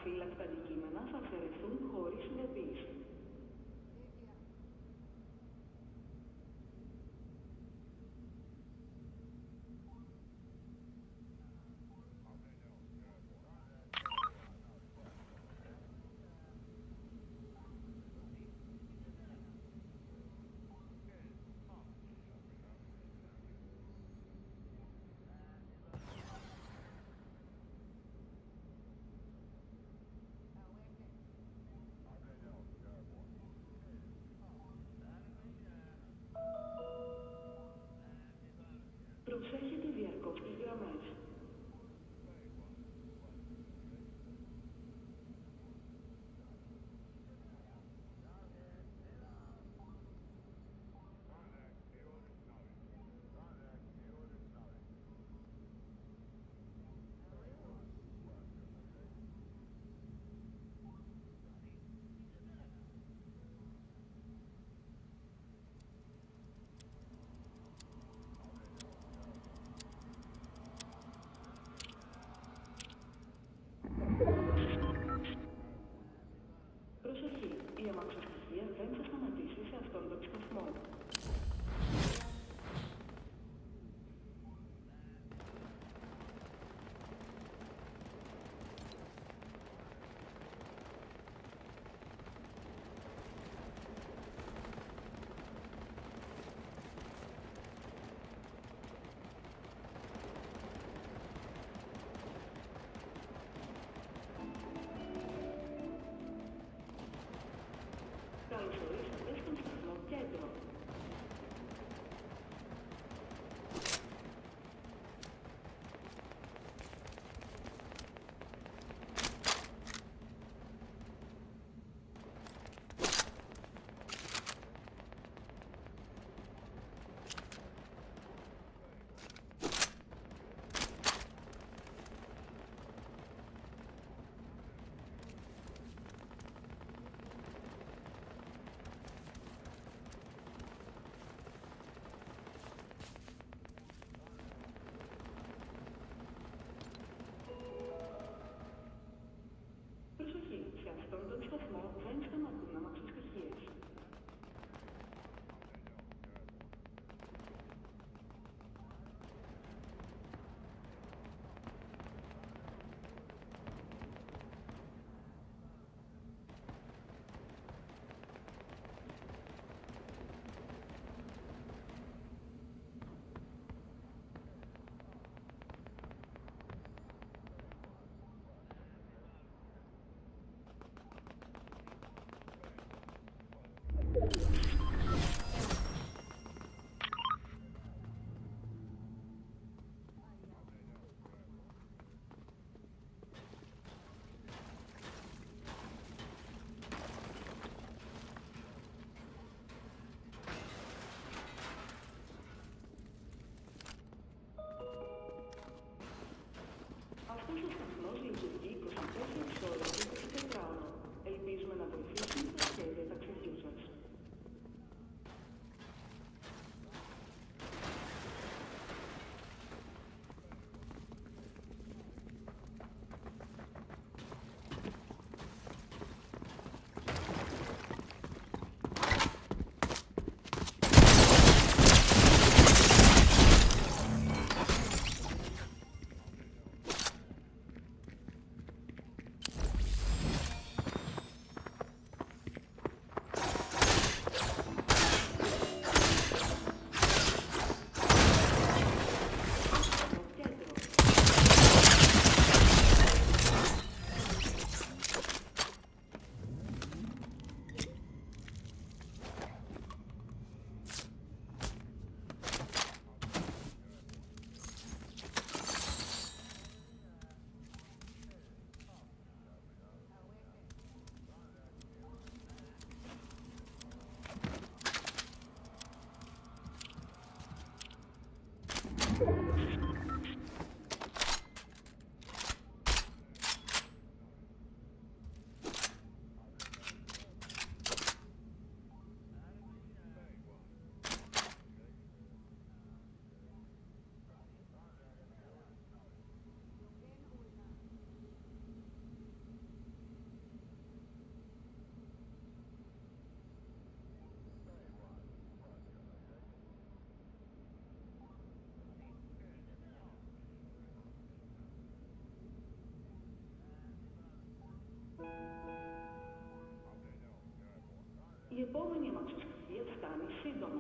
Αφύλακτα αντικείμενα θα αφαιρεθούν χωρίς ειδοποίηση. Προσέχετε διαρκώς τις γραμμές. Προσοχή, η αμαξοστοιχεία δεν θα σταματήσει σε αυτόν τον σταθμό. Καλώς ορίσατε στον σταθμό Κέντρο. Προσοχή, σε αυτόν τον σταθμό δεν σταματούν αμαξοστοιχίες. Αυτός ο σταθμός λειτουργεί 24 ώρες 24 ώρο. Ελπίζουμε να βοηθήσουμε τα σχέδια ταξιδιού σας. σύντομα.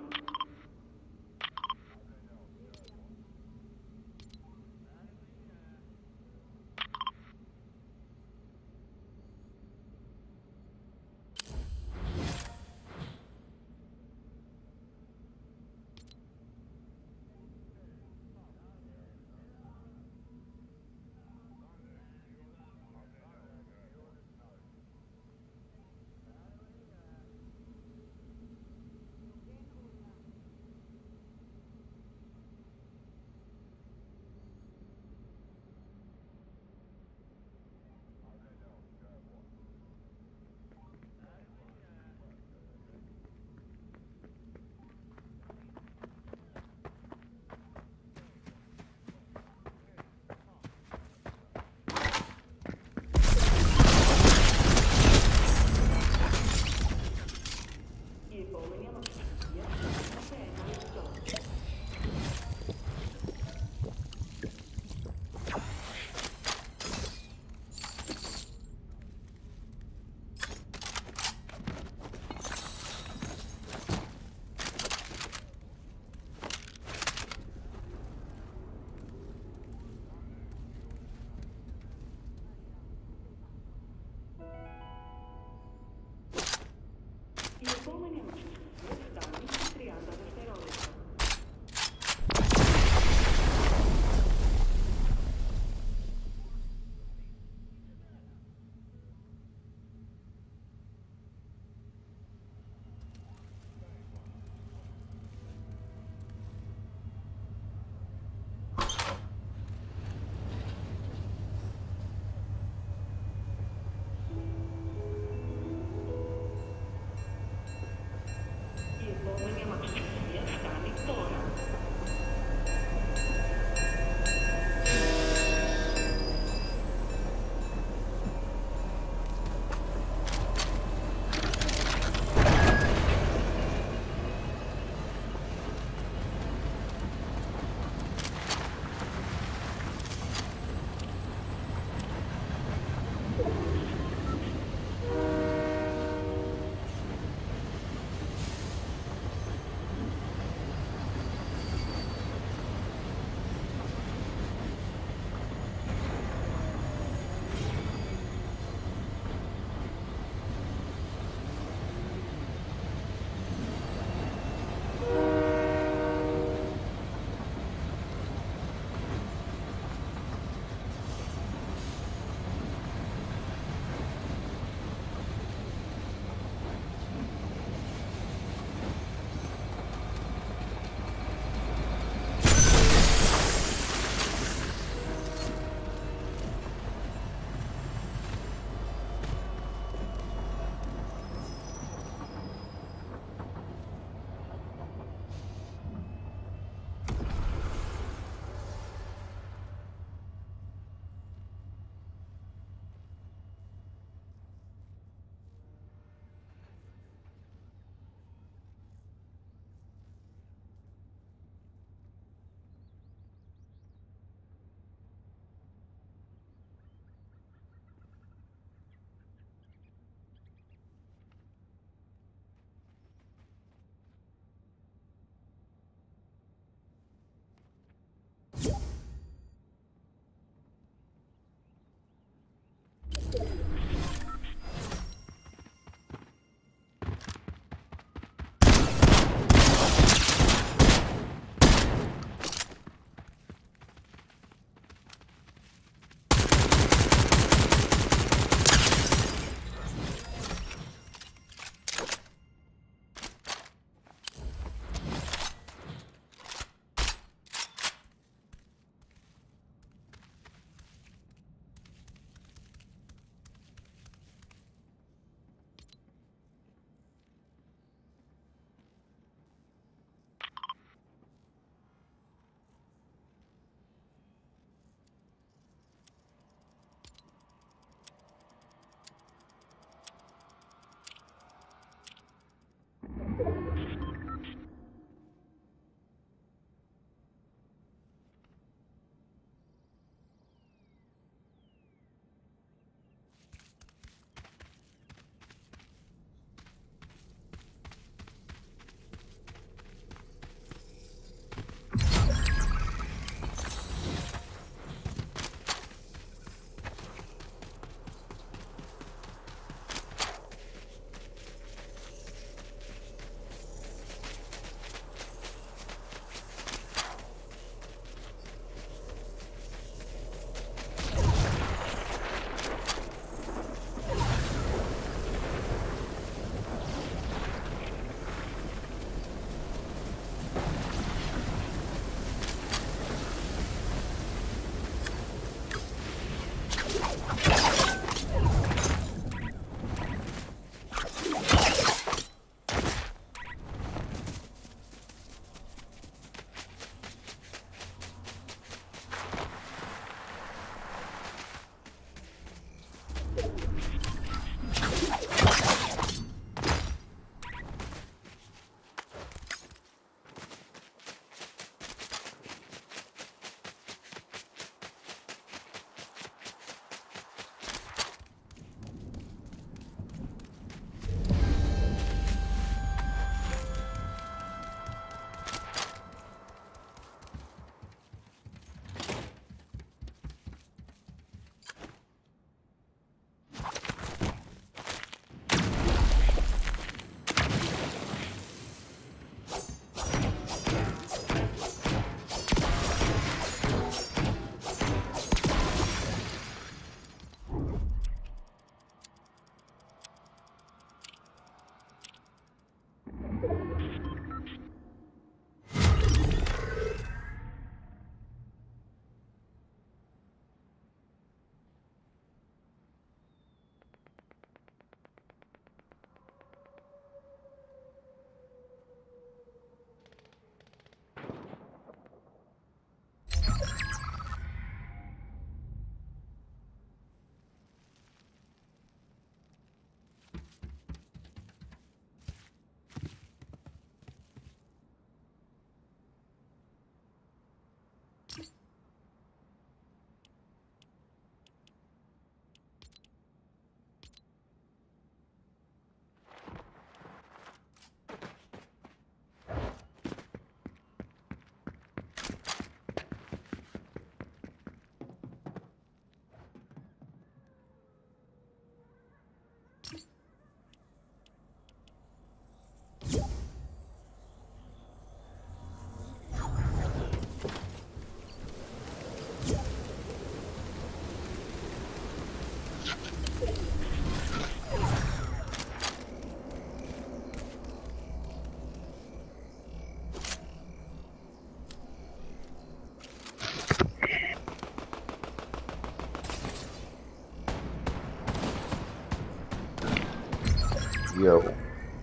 Yo.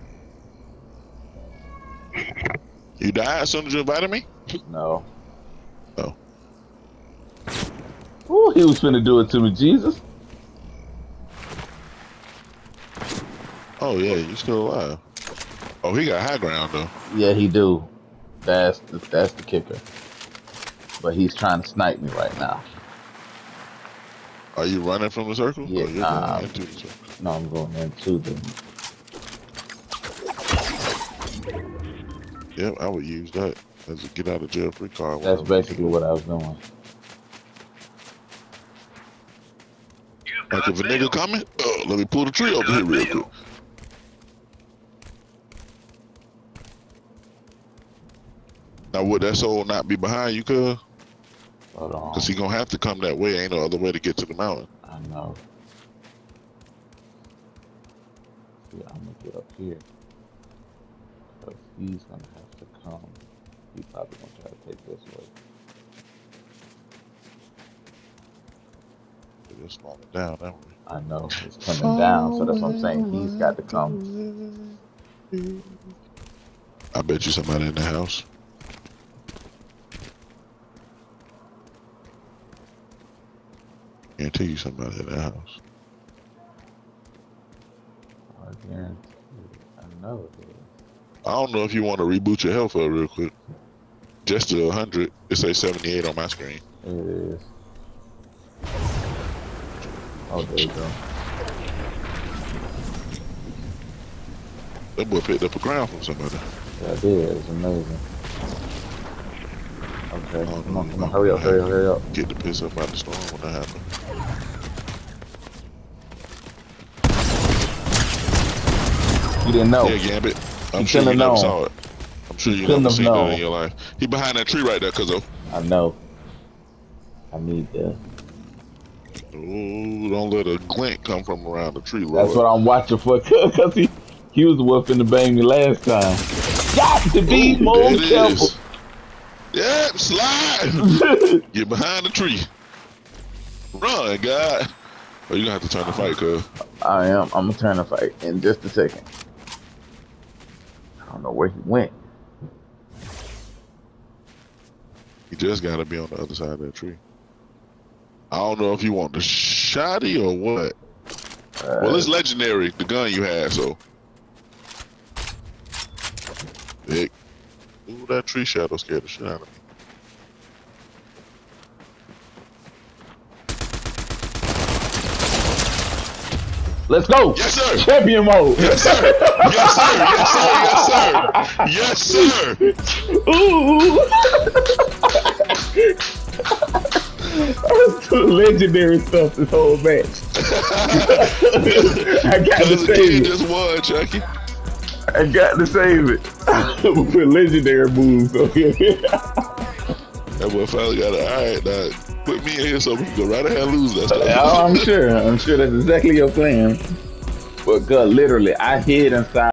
You died as soon as you invited me? No. Oh. Ooh, he was finna do it to me, Jesus. Oh yeah, you still alive. Oh, he got high ground though. Yeah, he do. That's the kicker. But he's trying to snipe me right now. Are you running from the circle? Yeah, Or you're going into the circle? no, I'm going into the. Yep, I would use that as a get out of jail free card. That's basically what I was doing. Like if a nigga coming, let me pull the tree over here real quick. Now would that soul not be behind you, cuz? Hold on. Cause he gonna have to come that way. Ain't no other way to get to the mountain. I know. See, I'm gonna get up here. Cause he's gonna have to come. He's probably gonna try to take this way. Just slow it down that way. I know it's coming down, so that's what I'm saying. He's got to come. I bet you somebody in the house. Guarantee you somebody in the house. I guarantee you. I know it is. I don't know if you want to reboot your health up real quick. Just to 100, it says 78 on my screen. It is. Oh, there you go. That boy picked up a crown from somebody. Yeah, I did. It's amazing. Okay, come on, hurry up. Get the piss up out the storm when that happens. You didn't know. Yeah, Gambit. I'm You sure you couldn't never have saw known. it. I'm sure you Couldn't never have seen that known. in your life. He behind that tree right there, cuzzo. I know. I need that. Ooh, don't let a glint come from around the tree, Lord. That's what I'm watching for, cause he was whooping the bang me last time. Got to be more careful. Yep, slide. Get behind the tree. Run, God. Oh, you gonna have to turn the fight, cuz. I am. I'm gonna turn the fight in just a second. I don't know where he went. You just gotta be on the other side of that tree. I don't know if you want the shotty or what. Well, it's legendary, the gun you had, so. Big. Ooh, that tree shadow scared the shit out of me. Let's go. Yes, sir. Champion mode. Yes, sir. Yes, sir. Yes, sir. Yes, sir. Yes, sir. Ooh. That's legendary stuff this whole match. I got to save it. Just won, Chucky. I got to save it. With legendary moves. That boy finally got it. Alright, now put me in here so we can go right ahead and lose that stuff. I'm sure that's exactly your plan. But God, literally, I hid inside.